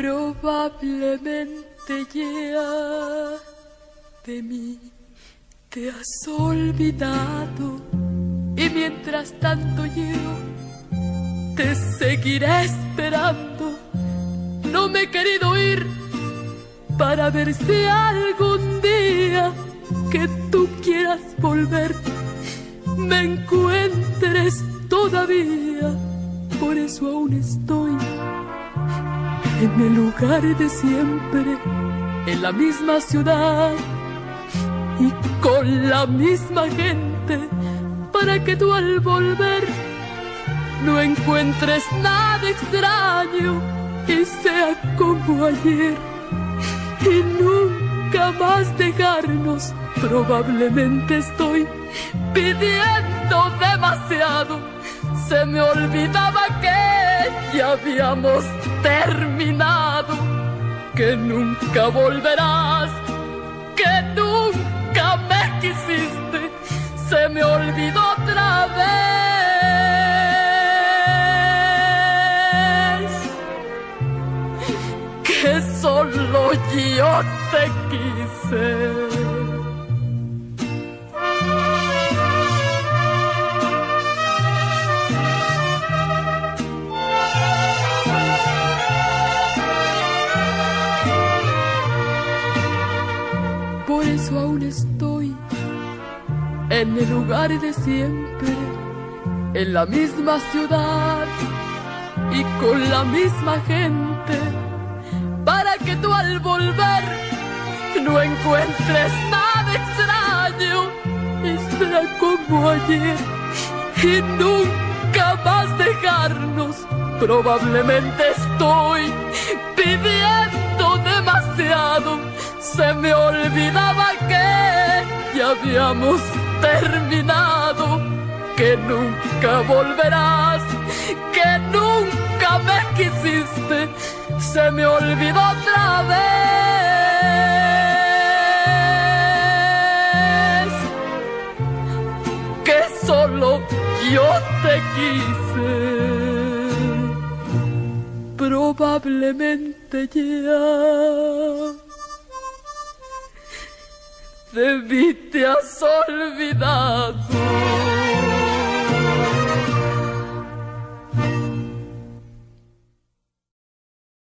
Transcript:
Probablemente ya de mí te has olvidado, y mientras tanto yo te seguiré esperando. No me he querido ir para ver si algún día que tú quieras volver me encuentres todavía. Por eso aún estoy en el lugar de siempre, en la misma ciudad y con la misma gente, para que tú al volver no encuentres nada extraño y sea como ayer, y nunca más dejarnos. Probablemente estoy pidiendo demasiado. Se me olvidaba que ya habíamos terminado, que nunca volverás, que nunca me quisiste. Se me olvidó otra vez que solo yo te quise. Por eso aún estoy en el lugar de siempre, en la misma ciudad y con la misma gente, para que tú al volver no encuentres nada extraño y sea como ayer, y nunca más dejarnos. Probablemente estoy pidiendo demasiado. Se me olvidaba que ya habíamos terminado, que nunca volverás, que nunca me quisiste. Se me olvidó otra vez que solo yo te quise. Probablemente ya de mí te has olvidado.